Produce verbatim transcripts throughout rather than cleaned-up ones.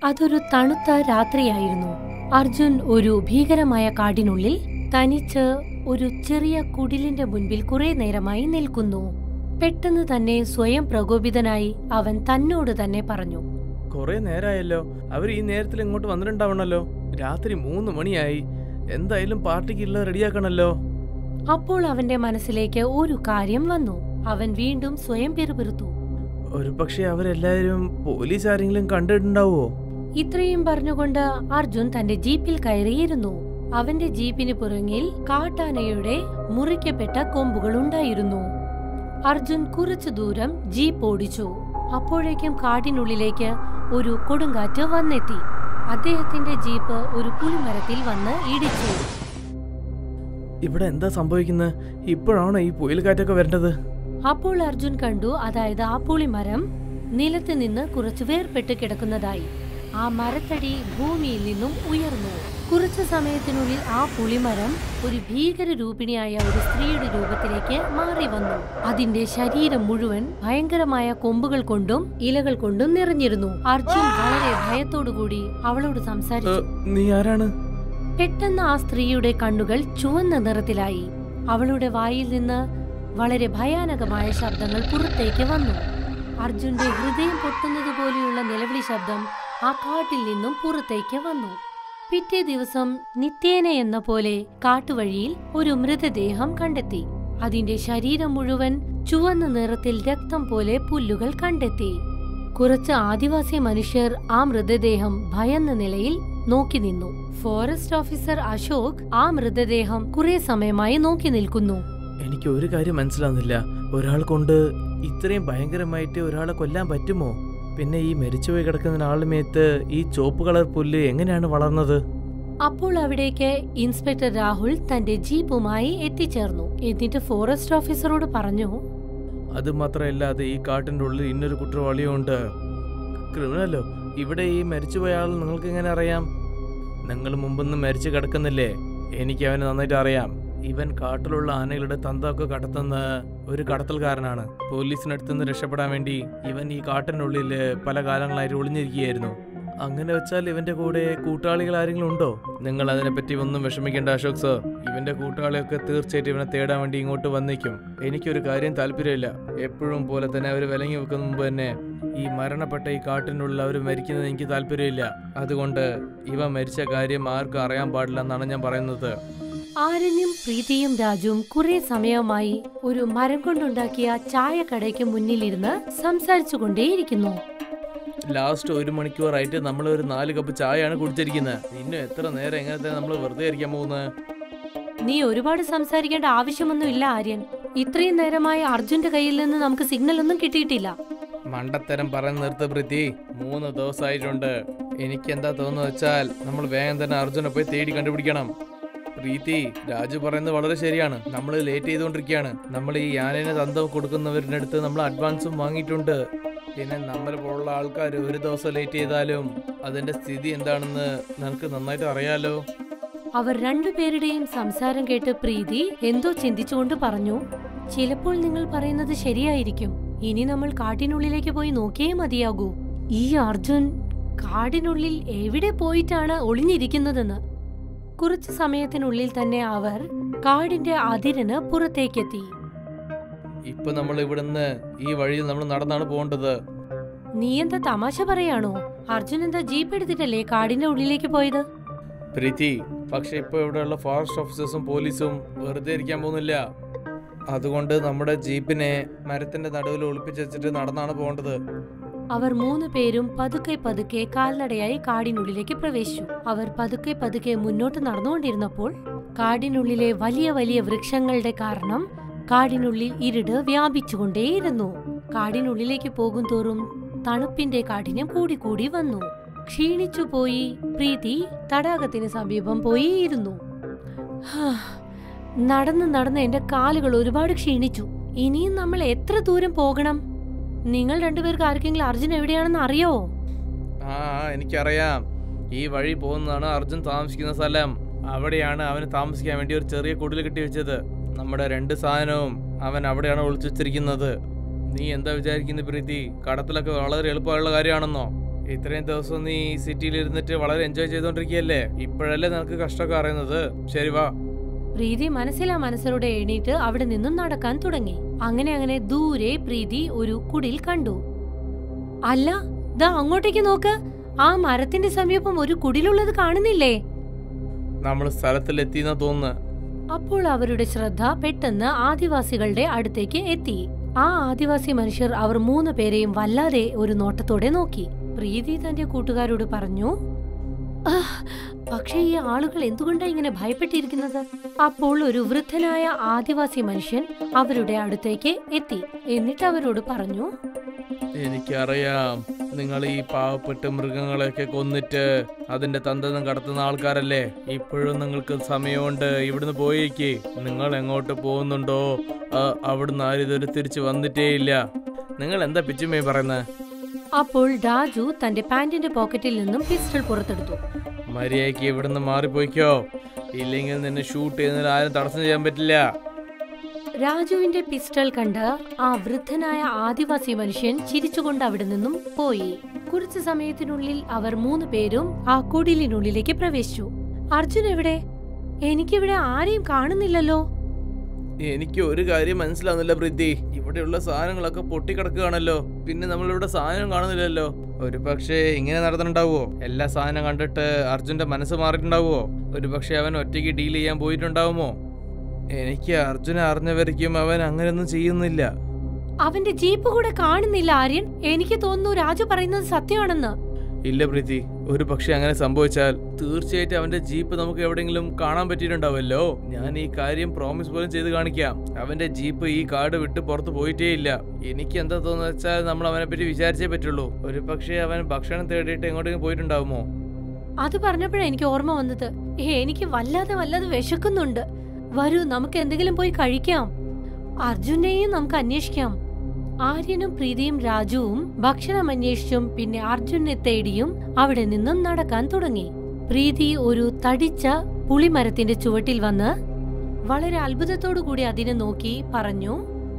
അതൊരു തണുത്ത രാത്രിയായിരുന്നു. അർജുൻ ഒരു ഭീകരമായ കാടിനുള്ളിൽ തനിച്ച് ഒരു ചെറിയ കുടിലിന്റെ മുൻപിൽ കുറെ നേരമായി നിൽക്കുന്നു. പെട്ടെന്ന് തന്നെ സ്വയം പ്രകോപിതനായി അവൻ തന്നോട് തന്നെ പറഞ്ഞു, കുറെ നേരമായല്ലോ, അവർ ഈ നേരത്തിൽ ഇങ്ങോട്ട് വന്നിട്ടുണ്ടാവണല്ലോ. രാത്രി മൂന്ന് മണിയായി, എന്തായാലും പാർട്ടിക്കുള്ള റെഡിയാക്കണല്ലോ. അപ്പോൾ അവന്റെ മനസ്സിലേക്ക് ഒരു കാര്യം വന്നു. അവൻ വീണ്ടും സ്വയം പിറുപിറുത്തു, ഒരു പക്ഷെ അവരെല്ലാരും പോലീസ് ആരെങ്കിലും കണ്ടിട്ടുണ്ടാവോ? ഇത്രയും പറഞ്ഞുകൊണ്ട് അർജുൻ തന്റെ ജീപ്പിൽ കയറിയിരുന്നു. അവന്റെ ജീപ്പിന് പുറകിൽ കാട്ടാനയുടെ മുറിക്കപ്പെട്ട കൊമ്പുകൾ ഉണ്ടായിരുന്നു. അർജുൻ കുറച്ചു ദൂരം ജീപ്പ് ഓടിച്ചു. അപ്പോഴേക്കും കാടിനുള്ളിലേക്ക് ഒരു കൊടുങ്കാറ്റ് വന്നെത്തി. അദ്ദേഹത്തിന്റെ ജീപ്പ് ഒരു പുളിമരത്തിൽ വന്ന് ഇടിച്ചു. ഇവിടെ എന്താ സംഭവിക്കുന്നത്? ഇപ്പോഴാണോ ഈ പുയൽക്കാറ്റൊക്കെ വരേണ്ടത്? അപ്പോൾ അർജുൻ കണ്ടു, അതായത് ആ പുളിമരം നിലത്ത് നിന്ന് കുറച്ചു വേർപെട്ട് കിടക്കുന്നതായി. ആ മരത്തടി ഭൂമിയിൽ നിന്നും ഉയർന്നു. കുറച്ചു സമയത്തിനുള്ളിൽ ആ പുളിമരം ഒരു ഭീകര രൂപിണിയായ ഒരു സ്ത്രീയുടെ രൂപത്തിലേക്ക് മാറി വന്നു. അതിന്റെ ശരീരം മുഴുവൻ ഭയങ്കരമായ കൊമ്പുകൾ കൊണ്ടും ഇലകൾ കൊണ്ടും നിറഞ്ഞിരുന്നു. അർജുൻ വളരെ ഭയത്തോടുകൂടി അവളോട് സംസാരിച്ചു, നീ ആരാണ്? പെട്ടെന്ന് ആ സ്ത്രീയുടെ കണ്ണുകൾ ചുവന്ന നിറത്തിലായി. അവളുടെ വായിൽ നിന്ന് വളരെ ഭയാനകമായ ശബ്ദങ്ങൾ പുറത്തേക്ക് വന്നു. അർജുന്റെ ഹൃദയം പൊട്ടുന്നത് പോലെയുള്ള നിലവിളി ശബ്ദം ആ കാട്ടിൽ നിന്നും പുറത്തേക്ക് വന്നു. പിറ്റേ ദിവസം നിത്യേന എന്ന പോലെ കാട്ടുവഴിയിൽ ഒരു മൃതദേഹം കണ്ടെത്തി. അതിന്റെ ശരീരം മുഴുവൻ ചുവന്ന നിറത്തിൽ രക്തം പോലെ പുല്ലുകൾ കണ്ടെത്തി. കുറച്ച് ആദിവാസി മനുഷ്യർ ആ മൃതദേഹം ഭയന്ന നിലയിൽ നോക്കി നിന്നു. ഫോറസ്റ്റ് ഓഫീസർ അശോക് ആ മൃതദേഹം കുറെ സമയമായി നോക്കി നിൽക്കുന്നു. എനിക്ക് ഒരു കാര്യം മനസ്സിലാവുന്നില്ല. ഒരാൾ കൊണ്ട് ഇത്രയും ഭയങ്കരമായിട്ട് ഒരാളെ കൊല്ലാൻ പറ്റുമോ? പിന്നെ ഈ മരിച്ചുപോയി കിടക്കുന്ന ആളുടെ മേത്ത് ഈ ചോപ്പ് കളർ പുല്ല് എങ്ങനെയാണ് വളർന്നത്? അപ്പോൾ അവിടേക്ക് ഇൻസ്പെക്ടർ രാഹുൽ തന്റെ ജീപ്പുമായി എത്തിച്ചേർന്നു. എന്നിട്ട് ഫോറസ്റ്റ് ഓഫീസറോട് പറഞ്ഞു, അത് മാത്രമല്ലാതെ ഈ കാട്ടിന്റെ ഉള്ളിൽ ഇന്നൊരു കുറ്റവാളിയുണ്ട്. ക്രിമിനലോ? ഇവിടെ ഈ മരിച്ചുപോയ ആൾ നിങ്ങൾക്ക് എങ്ങനെ അറിയാം? നിങ്ങൾ മുമ്പൊന്നും മരിച്ചു കിടക്കുന്നില്ലേ? എനിക്ക് അവനെ നന്നായിട്ട് അറിയാം. ഇവൻ കാട്ടിലുള്ള ആനകളുടെ തന്തൊക്കെ കടത്തുന്ന ഒരു കടത്തൽക്കാരനാണ്. പോലീസിനടുത്ത് നിന്ന് രക്ഷപ്പെടാൻ വേണ്ടി ഇവൻ ഈ കാട്ടിനുള്ളിൽ പല കാലങ്ങളായിട്ട് ഒളിഞ്ഞിരിക്കുകയായിരുന്നു. അങ്ങനെ വെച്ചാൽ ഇവന്റെ കൂടെ കൂട്ടാളികൾ ആരെങ്കിലും ഉണ്ടോ? നിങ്ങൾ അതിനെപ്പറ്റി ഒന്നും വിഷമിക്കേണ്ട അശോക് സർ. ഇവന്റെ കൂട്ടാളിയൊക്കെ തീർച്ചയായിട്ടും ഇവനെ തേടാൻ വേണ്ടി ഇങ്ങോട്ട് വന്നേക്കും. എനിക്കൊരു കാര്യം താല്പര്യമില്ല. എപ്പോഴും പോലെ തന്നെ അവർ വിലങ്ങി വെക്കുന്ന മുമ്പ് തന്നെ ഈ മരണപ്പെട്ട ഈ കാട്ടിനുള്ള അവർ മരിക്കുന്നത് എനിക്ക് താല്പര്യമില്ല. അതുകൊണ്ട് ഇവ മരിച്ച കാര്യം ആർക്കും അറിയാൻ പാടില്ല എന്നാണ് ഞാൻ പറയുന്നത്. ആരണ്യും പ്രീതിയും രാജുവും കുറെ സമയമായി ഒരു മരം കൊണ്ടുണ്ടാക്കിയ ചായക്കടയ്ക്ക് മുന്നിലിരുന്ന് സംസാരിച്ചു കൊണ്ടേയിരിക്കുന്നു. ലാസ്റ്റ് ഒരു മണിക്കൂറായിട്ട് നമ്മൾ ഒരു നാല് കപ്പ് ചായയാണ് കുടിച്ചിരിക്കുന്നത്. ഇന്നും എത്ര നേരം എങ്ങനത്തെ നമ്മൾ വെറുതെ ഇരിക്കാൻ പോകുന്നത്? നീ ഒരുപാട് സംസാരിക്കേണ്ട ആവശ്യമൊന്നും ഇല്ല ആര്യൻ. ഇത്രയും നേരമായി അർജുന്റെ കയ്യിൽ നിന്ന് നമുക്ക് സിഗ്നൽ ഒന്നും കിട്ടിയിട്ടില്ല. മണ്ടത്തരം പറഞ്ഞ് നിർത്ത പ്രീതി. മൂന്ന് ദിവസമായിട്ടുണ്ട്. എനിക്ക് എന്താ തോന്നുന്നു വെച്ചാൽ നമ്മൾ വേഗം തന്നെ അർജുനെ പോയി തേടി കണ്ടുപിടിക്കണം. പ്രീതി, രാജു പറയുന്നത് വളരെ ശരിയാണ്. നമ്മൾ ലേറ്റ് ചെയ്തുകൊണ്ടിരിക്കുകയാണ്. നമ്മൾ ഈ യാനേനെ തന്തം കൊടുക്കുന്നവരുടെ അടുത്ത് നമ്മൾ അഡ്വാൻസും വാങ്ങിയിട്ടുണ്ട്. പിന്നെ നമ്മളെ പോലുള്ള ആൾക്കാർ ഒരു ദിവസം ലേറ്റ് ചെയ്താലും അതിന്റെ സ്ഥിതി എന്താണെന്ന് നമുക്ക് നന്നായിട്ട് അറിയാലോ. അവർ രണ്ടുപേരുടെയും സംസാരം കേട്ട് പ്രീതി എന്തോ ചിന്തിച്ചുകൊണ്ട് പറഞ്ഞു, ചിലപ്പോൾ നിങ്ങൾ പറയുന്നത് ശരിയായിരിക്കും. ഇനി നമ്മൾ കാട്ടിനുള്ളിലേക്ക് പോയി നോക്കിയേ മതിയാകൂ. ഈ അർജുൻ കാടിനുള്ളിൽ എവിടെ പോയിട്ടാണ് ഒളിഞ്ഞിരിക്കുന്നതെന്ന്. കുറച്ചു സമയത്തിനുള്ളിൽ തന്നെ അവർ കാടിന്റെ അതിരിന് പുറത്തേക്കെത്തി. ഇപ്പൊ നമ്മൾ ഇവിടുന്ന് ഈ വഴിയിൽ നമ്മൾ നടന്നാണ് പോകേണ്ടത്. നീ എന്താ തമാശ പറയാണോ? അർജുൻ എന്താ ജീപ്പ് എടുത്തിട്ടല്ലേ കാടിന്റെ ഉള്ളിലേക്ക് പോയത്? പ്രീതി, പക്ഷെ ഇപ്പൊ ഇവിടെയുള്ള ഫോറസ്റ്റ് ഓഫീസേഴ്സും പോലീസും വെറുതെ ഇരിക്കാൻ പോകുന്നില്ല. അതുകൊണ്ട് നമ്മുടെ ജീപ്പിനെ മരത്തിന്റെ നടുവിൽ ഒളിപ്പിച്ച് വെച്ചിട്ട് നടന്നാണ് പോകേണ്ടത്. അവർ മൂന്ന് പേരും പതുക്കെ പതുക്കെ കാൽനടയായി കാടിനുള്ളിലേക്ക് പ്രവേശിച്ചു. അവർ പതുക്കെ പതുക്കെ മുന്നോട്ട് നടന്നുകൊണ്ടിരുന്നപ്പോൾ കാടിനുള്ളിലെ വലിയ വലിയ വൃക്ഷങ്ങളുടെ കാരണം കാടിനുള്ളിൽ ഇരുട് വ്യാപിച്ചുകൊണ്ടേയിരുന്നു. കാടിനുള്ളിലേക്ക് പോകും തോറും തണുപ്പിന്റെ കാഠിന്യം കൂടിക്കൂടി വന്നു. ക്ഷീണിച്ചു പോയി പ്രീതി തടാകത്തിന് സമീപം പോയി ഇരുന്നു. നടന്ന് നടന്ന് എന്റെ കാലുകൾ ഒരുപാട് ക്ഷീണിച്ചു. ഇനിയും നമ്മൾ എത്ര ദൂരം പോകണം? നിങ്ങൾ രണ്ടുപേർക്ക് ആർക്കെങ്കിലും അർജുൻ എവിടെയാണെന്ന് അറിയോ? ആ എനിക്കറിയാം. ഈ വഴി പോകുന്നതാണ് അർജുൻ താമസിക്കുന്ന സ്ഥലം. അവിടെയാണ് അവന് താമസിക്കാൻ വേണ്ടി ഒരു ചെറിയ കുടിൽ കെട്ടി വെച്ചത്. നമ്മുടെ രണ്ട് സാധനവും അവൻ അവിടെയാണ് ഒളിച്ചു വെച്ചിരിക്കുന്നത്. നീ എന്താ വിചാരിക്കുന്നത് പ്രീതി? കടത്തിലൊക്കെ വളരെ എളുപ്പമുള്ള കാര്യമാണെന്നോ? ഇത്രയും ദിവസം നീ ഈ സിറ്റിയിൽ ഇരുന്നിട്ട് വളരെ എൻജോയ് ചെയ്തോണ്ടിരിക്കുകയല്ലേ, ഇപ്പോഴല്ലേ നിനക്ക് കഷ്ടമൊക്കെ അറിയുന്നത്. ശരി വാ. പ്രീതി മനസ്സിലാ മനസ്സിലൂടെ എണീറ്റ് അവിടെ നിന്നും നടക്കാൻ തുടങ്ങി. അങ്ങനെ അങ്ങനെ ദൂരെ പ്രീതി ഒരു കുടിൽ കണ്ടു. അല്ല, ദാ അങ്ങോട്ടേക്ക് നോക്ക്, ആ മരത്തിന്റെ സമീപം ഒരു കുടിലുള്ളത് കാണുന്നില്ലേ? നമ്മൾ സ്ഥലത്തിലെത്തിയെന്നാ തോന്നുന്നു. അപ്പോൾ അവരുടെ ശ്രദ്ധ പെട്ടെന്ന് ആദിവാസികളുടെ അടുത്തേക്ക് എത്തി. ആ ആദിവാസി മനുഷ്യർ അവർ മൂന്ന് പേരെയും വല്ലാതെ ഒരു നോട്ടത്തോടെ നോക്കി. പ്രീതി തന്റെ കൂട്ടുകാരോട് പറഞ്ഞു, പക്ഷേ ഈ ആളുകൾ എന്തുകൊണ്ടാ ഇങ്ങനെ ഭയപ്പെട്ടിരിക്കുന്നത്? അപ്പോൾ ഒരു വൃദ്ധനായ ആദിവാസി മനുഷ്യൻ അവരുടെ അടുത്തേക്ക് എത്തി. എന്നിട്ട് അവരോട് പറഞ്ഞു, എനിക്കറിയാം, നിങ്ങൾ ഈ പാവപ്പെട്ട മൃഗങ്ങളെയൊക്കെ കൊന്നിട്ട് അതിന്റെ തന്തം കടത്തുന്ന ആൾക്കാരല്ലേ. ഇപ്പോഴും നിങ്ങൾക്ക് സമയമുണ്ട്, ഇവിടുന്ന് പോയേക്ക്. നിങ്ങൾ എങ്ങോട്ട് പോകുന്നുണ്ടോ അവിടുന്ന് ആരും ഇതുവരെ തിരിച്ചു വന്നിട്ടേ ഇല്ല. നിങ്ങൾ എന്താ പിച്ചുമേ പറയുന്നത്? അപ്പോൾ രാജു തന്റെ പാന്റിന്റെ പോക്കറ്റിൽ നിന്നും പിസ്റ്റൾ പുറത്തെടുത്തു. മര്യാദയ്ക്ക് ഇവിടുന്ന് മാറിപ്പോയിക്കോ, ഇല്ലെങ്കിൽ നിന്നെ ഷൂട്ട് ചെയ്യുന്നതിൽ ആരും തടസ്സം ചെയ്യാൻ പറ്റില്ല. രാജുവിന്റെ പിസ്റ്റൾ കണ്ട് ആ വൃദ്ധനായ ആദിവാസി മനുഷ്യൻ ചിരിച്ചുകൊണ്ട് അവിടെ നിന്നും പോയി. കുറച്ചു സമയത്തിനുള്ളിൽ അവർ മൂന്ന് പേരും ആ കുടിലിനുള്ളിലേക്ക് പ്രവേശിച്ചു. അർജുൻ എവിടെ? എനിക്കിവിടെ ആരെയും കാണുന്നില്ലല്ലോ. എനിക്ക് ഒരു കാര്യം മനസ്സിലാവുന്നില്ല പ്രീതി, ഇവിടെയുള്ള സാധനങ്ങളൊക്കെ പൊട്ടിക്കിടക്കുകയാണല്ലോ, പിന്നെ നമ്മളിവിടെ സാധനം കാണുന്നില്ലല്ലോ. ഒരു പക്ഷേ ഇങ്ങനെ നടന്നിട്ടുണ്ടാവോ? എല്ലാ സാധനം കണ്ടിട്ട് അർജുന്റെ മനസ്സ് മാറിയിട്ടുണ്ടാവോ? ഒരു പക്ഷെ അവൻ ഒറ്റയ്ക്ക് ഡീൽ ചെയ്യാൻ പോയിട്ടുണ്ടാവുമോ? എനിക്ക് അർജുനെ അറിഞ്ഞവരിക്കും അവൻ അങ്ങനെയൊന്നും ചെയ്യുന്നില്ല. അവന്റെ ജീപ്പ് കൂടെ കാണുന്നില്ല ആര്യൻ. എനിക്ക് തോന്നുന്നു രാജു പറയുന്നത് സത്യമാണെന്ന്. ഇല്ല പ്രീതി, ഒരു പക്ഷെ അങ്ങനെ സംഭവിച്ചാൽ തീർച്ചയായിട്ടും അവന്റെ ജീപ്പ് നമുക്ക് എവിടെയെങ്കിലും കാണാൻ പറ്റിയിട്ടുണ്ടാവല്ലോ. ഞാൻ ഈ കാര്യം പ്രോമിസ് പോലും ചെയ്ത് കാണിക്കാം, അവന്റെ ജീപ്പ് ഈ കാട് വിട്ട് പുറത്ത് പോയിട്ടേ ഇല്ല. എനിക്ക് എന്താ തോന്നുന്നു വെച്ചാൽ നമ്മൾ അവനെ പറ്റി വിചാരിച്ചേ പറ്റുള്ളൂ. ഒരു പക്ഷേ അവൻ ഭക്ഷണം തേടിയിട്ട് എങ്ങോട്ടെങ്കിലും പോയിട്ടുണ്ടാവുമോ? അത് പറഞ്ഞപ്പോഴാണ് എനിക്ക് ഓർമ്മ വന്നത്. എനിക്ക് വല്ലാതെ വല്ലാതെ വിശക്കുന്നുണ്ട്. വരൂ, നമുക്ക് എന്തെങ്കിലും പോയി കഴിക്കാം. അർജുനെയും നമുക്ക് അന്വേഷിക്കാം. ആര്യനും പ്രീതിയും രാജുവും ഭക്ഷണം അന്വേഷിച്ചും പിന്നെ അർജുനെ തേടിയും അവിടെ നിന്നും നടക്കാൻ തുടങ്ങി. പ്രീതി ഒരു തടിച്ച പുളിമരത്തിന്റെ ചുവട്ടിൽ വന്ന് വളരെ അത്ഭുതത്തോടു കൂടി അതിനെ നോക്കി പറഞ്ഞു,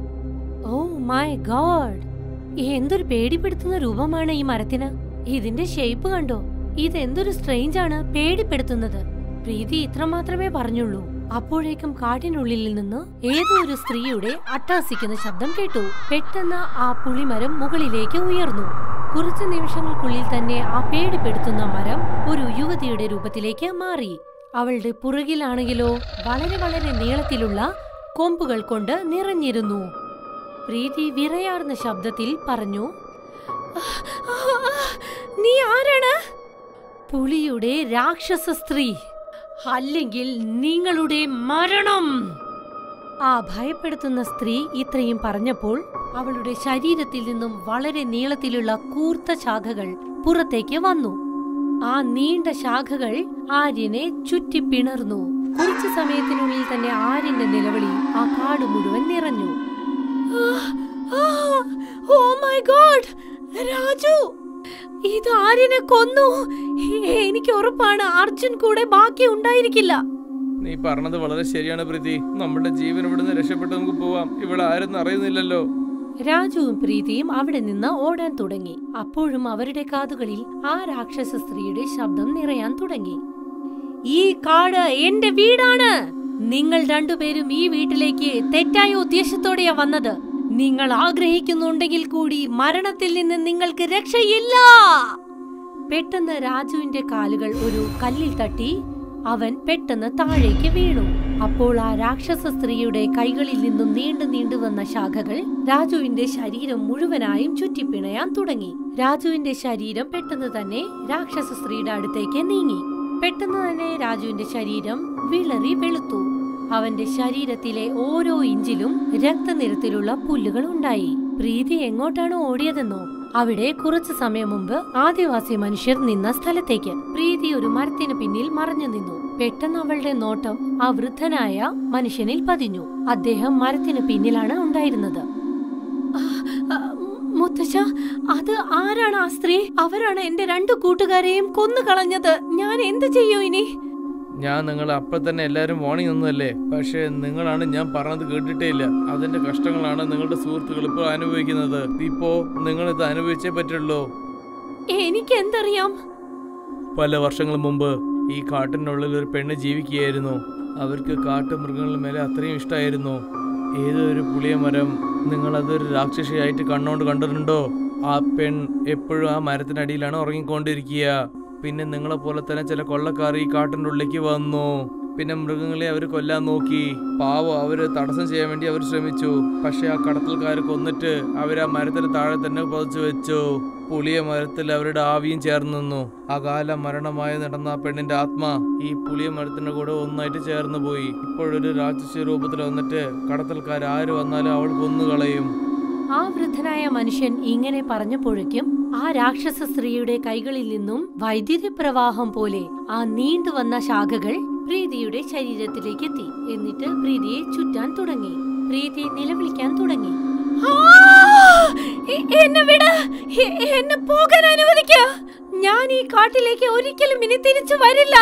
ഓ മൈ ഗോഡ്, എന്തൊരു പേടിപ്പെടുത്തുന്ന രൂപമാണ് ഈ മരത്തിന്. ഇതിന്റെ ഷേപ്പ് കണ്ടോ? ഇതെന്തൊരു സ്ട്രേഞ്ച് ആണ്, പേടിപ്പെടുത്തുന്നത്. പ്രീതി ഇത്ര മാത്രമേ പറഞ്ഞുള്ളൂ. അപ്പോഴേക്കും കാട്ടിനുള്ളിൽ നിന്ന് ഏതോ ഒരു സ്ത്രീയുടെ അട്ടഹസിക്കുന്ന ശബ്ദം കേട്ടു. പെട്ടെന്ന് ആ പുളിമരം മുകളിലേക്ക് ഉയർന്നു. കുറച്ചു നിമിഷങ്ങൾക്കുള്ളിൽ തന്നെ ആ പേടിപ്പെടുത്തുന്ന മരം ഒരു യുവതിയുടെ രൂപത്തിലേക്ക് മാറി. അവളുടെ പുറകിലാണെങ്കിലോ വളരെ വളരെ നീളത്തിലുള്ള കൊമ്പുകൾ കൊണ്ട് നിറഞ്ഞിരുന്നു. പ്രീതി വിറയാർന്ന ശബ്ദത്തിൽ പറഞ്ഞു, നീ ആരാണ്? പുലിയുടെ രാക്ഷസ സ്ത്രീ, അല്ലെങ്കിൽ നിങ്ങളുടെ മരണം. ആ ഭയപ്പെടുത്തുന്ന സ്ത്രീ ഇത്രയും പറഞ്ഞപ്പോൾ അവളുടെ ശരീരത്തിൽ നിന്നും വളരെ നീളത്തിലുള്ള കൂർത്ത ശാഖകൾ പുറത്തേക്ക് വന്നു. ആ നീണ്ട ശാഖകൾ ആര്യനെ ചുറ്റി പിണർന്നു. കുറച്ചു സമയത്തിനുള്ളിൽ തന്നെ ആര്യന്റെ നിലവിളി ആ കാട് മുഴുവൻ നിറഞ്ഞു. ഓ മൈ ഗോഡ്, രാജു, ഇത് ആര്യനെ കൊന്നു. എനിക്ക് ഉറപ്പാണ് അർജുൻ കൂടെ ബാക്കി ഉണ്ടായിരിക്കില്ല. നീ പറഞ്ഞത് വളരെ ശരിയാണ് പ്രീതി, നമ്മുടെ ജീവൻ ഇവിടുന്ന് രക്ഷപ്പെട്ട് നമുക്ക് പോവാം. ഇവിടെ ആരെന്ന് അറിയുന്നില്ലല്ലോ. രാജുവും പ്രീതിയും അവിടെ നിന്ന് ഓടാൻ തുടങ്ങി. അപ്പോഴും അവരുടെ കാതുകളിൽ ആ രാക്ഷസ സ്ത്രീയുടെ ശബ്ദം നിറയാൻ തുടങ്ങി. ഈ കാട് എന്റെ വീടാണ്. നിങ്ങൾ രണ്ടുപേരും ഈ വീട്ടിലേക്ക് തെറ്റായ ഉദ്ദേശത്തോടെയാ വന്നത്. നിങ്ങൾ ആഗ്രഹിക്കുന്നുണ്ടെങ്കിൽ കൂടി മരണത്തിൽ നിന്ന് നിങ്ങൾക്ക് രക്ഷയില്ല. പെട്ടെന്ന് രാജുവിന്റെ കാലുകൾ ഒരു കല്ലിൽ തട്ടി അവൻ പെട്ടെന്ന് താഴേക്ക് വീണു. അപ്പോൾ ആ രാക്ഷസ സ്ത്രീയുടെ കൈകളിൽ നിന്നും നീണ്ടു നീണ്ടു വന്ന ശാഖകൾ രാജുവിന്റെ ശരീരം മുഴുവനായും ചുറ്റിപ്പിണയാൻ തുടങ്ങി. രാജുവിന്റെ ശരീരം പെട്ടെന്ന് തന്നെ രാക്ഷസ സ്ത്രീയുടെ അടുത്തേക്ക് നീങ്ങി. പെട്ടെന്ന് തന്നെ രാജുവിന്റെ ശരീരം വിളറി വെളുത്തു. അവന്റെ ശരീരത്തിലെ ഓരോ ഇഞ്ചിലും രക്തനിറത്തിലുള്ള പുല്ലുകൾ ഉണ്ടായി. പ്രീതി എങ്ങോട്ടാണ് ഓടിയതെന്നോ? അവിടെ കുറച്ചു സമയം മുമ്പ് ആദിവാസി മനുഷ്യർ നിന്ന സ്ഥലത്തേക്ക്. പ്രീതി ഒരു മരത്തിന് പിന്നിൽ മറഞ്ഞു നിന്നു. പെട്ടെന്ന് അവളുടെ നോട്ടം ആ വൃദ്ധനായ മനുഷ്യനിൽ പതിഞ്ഞു. അദ്ദേഹം മരത്തിന് പിന്നിലാണ് ഉണ്ടായിരുന്നത്. മുത്തശ്ശ, അത് ആരാണ് ആ സ്ത്രീ? അവരാണ് എന്റെ രണ്ടു കൂട്ടുകാരെയും കൊന്നു കളഞ്ഞത്. ഞാൻ എന്ത് ചെയ്യൂ ഇനി? ഞാൻ നിങ്ങൾ അപ്പോൾ തന്നെ എല്ലാവരും വാണിംഗ് ഒന്നുമല്ലേ, പക്ഷേ നിങ്ങളാണ് ഞാൻ പറഞ്ഞത് കേട്ടിട്ടേ ഇല്ല. അതിന്റെ കഷ്ടങ്ങളാണ് നിങ്ങളുടെ സുഹൃത്തുക്കൾ ഇപ്പോൾ അനുഭവിക്കുന്നത്. ഇപ്പോ നിങ്ങൾ ഇത് അനുഭവിച്ചേ പറ്റുള്ളൂ. എനിക്ക് എന്തറിയാം? പല വർഷങ്ങൾ മുമ്പ് ഈ കാട്ടിനുള്ളിൽ ഒരു പെണ്ണ് ജീവിക്കുകയായിരുന്നു. അവർക്ക് കാട്ടുമൃഗങ്ങളുടെ മേലെ അത്രയും ഇഷ്ടമായിരുന്നു. ഏതൊരു പുളിയ മരം നിങ്ങളതൊരു രാക്ഷസിയായിട്ട് കണ്ണോണ്ട് കണ്ടിട്ടുണ്ടോ? ആ പെൺ എപ്പോഴും ആ മരത്തിനടിയിലാണ് ഉറങ്ങിക്കൊണ്ടിരിക്കുക. പിന്നെ നിങ്ങളെ പോലെ തന്നെ ചില കൊള്ളക്കാർ ഈ കാട്ടിൻ്റെ ഉള്ളിലേക്ക് വന്നു. പിന്നെ മൃഗങ്ങളെ അവർ കൊല്ലാൻ നോക്കി. പാവം അവര് തടസ്സം ചെയ്യാൻ വേണ്ടി അവർ ശ്രമിച്ചു. പക്ഷെ ആ കടത്തൽക്കാർ കൊന്നിട്ട് അവർ ആ മരത്തിന് താഴെ തന്നെ പതിച്ചു വെച്ചു. പുളിയ മരത്തിൽ അവരുടെ ആവിയും ചേർന്ന് നിന്നു. അകാല മരണമായി നടന്ന ആ പെണ്ണിന്റെ ആത്മാ ഈ പുളിയ മരത്തിന്റെ കൂടെ ഒന്നായിട്ട് ചേർന്ന് പോയി. ഇപ്പോഴൊരു രാക്ഷസ രൂപത്തിൽ വന്നിട്ട് കടത്തൽക്കാർ ആര് വന്നാലും അവൾ കൊന്നുകളയും. ആ വൃദ്ധനായ മനുഷ്യൻ ഇങ്ങനെ പറഞ്ഞപ്പോഴേക്കും ആ രാക്ഷസ സ്ത്രീയുടെ കൈകളിൽ നിന്നും വൈദ്യുതി പ്രവാഹം പോലെ ആ നീണ്ടുവന്ന ശാഖകൾ പ്രീതിയുടെ ശരീരത്തിലേക്ക് എത്തി. എന്നിട്ട് പ്രീതിയെ ചുറ്റാൻ തുടങ്ങി. പ്രീതി നിലവിളിക്കാൻ തുടങ്ങി. എന്നെ വിട്, എന്നെ പോകാൻ അനുവദിക്കുക. ഞാൻ ഈ കാട്ടിലേക്ക് ഒരിക്കലും ഇനി തിരിച്ചു വരില്ല.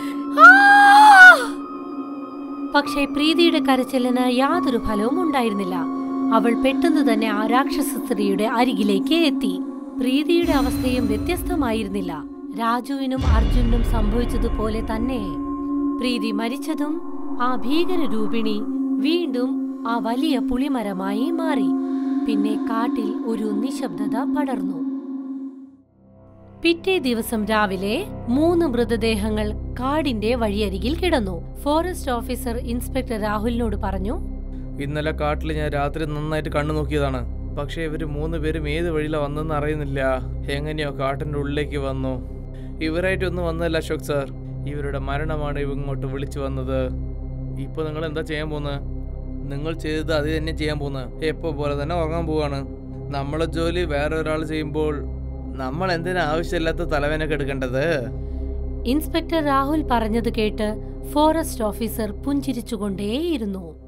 പക്ഷേ പ്രീതിയുടെ കരച്ചിലിന് യാതൊരു ഫലവും ഉണ്ടായിരുന്നില്ല. അവൾ പെട്ടെന്ന് തന്നെ ആ രാക്ഷസ സ്ത്രീയുടെ അരികിലേക്ക് എത്തി. പ്രീതിയുടെ അവസ്ഥയും വ്യത്യസ്തമായിരുന്നില്ല. രാജുവിനും അർജുനും സംഭവിച്ചതുപോലെ തന്നെ പ്രീതി മരിച്ചതും ആ ഭീകരരൂപിണി വീണ്ടും ആ വലിയ പുളിമരമായി മാറി. പിന്നെ കാട്ടിൽ ഒരു നിശബ്ദത പടർന്നു. പിറ്റേ ദിവസം രാവിലെ മൂന്ന് മൃതദേഹങ്ങൾ കാടിന്റെ വഴിയരികിൽ കിടന്നു. ഫോറസ്റ്റ് ഓഫീസർ ഇൻസ്പെക്ടർ രാഹുലിനോട് പറഞ്ഞു, ഇന്നലെ കാട്ടിൽ ഞാൻ രാത്രി നന്നായിട്ട് കണ്ണു നോക്കിയതാണ്. പക്ഷെ ഇവര് മൂന്ന് പേരും ഏത് വഴിയിലാണ് വന്നെന്ന് അറിയുന്നില്ല. എങ്ങനെയോ കാട്ടിന്റെ ഉള്ളിലേക്ക് വന്നു. ഇവരായിട്ടൊന്നും വന്നതല്ല അശോക് സാർ. ഇവരുടെ മരണമാണ് ഇങ്ങോട്ട് വിളിച്ചു വന്നത്. ഇപ്പൊ നിങ്ങൾ എന്താ ചെയ്യാൻ പോകുന്നത്? നിങ്ങൾ ചെയ്തത് അത് തന്നെ ചെയ്യാൻ പോകുന്നത്. എപ്പോ പോലെ തന്നെ ഉറങ്ങാൻ പോവാണ്. നമ്മളെ ജോലി വേറെ ഒരാൾ ചെയ്യുമ്പോൾ നമ്മൾ എന്തിനാ ആവശ്യമില്ലാത്ത തലവേനൊക്കെ എടുക്കേണ്ടത്? ഇൻസ്പെക്ടർ രാഹുൽ പറഞ്ഞത് കേട്ട് ഫോറസ്റ്റ് ഓഫീസർ പുഞ്ചിരിച്ചുകൊണ്ടേയിരുന്നു.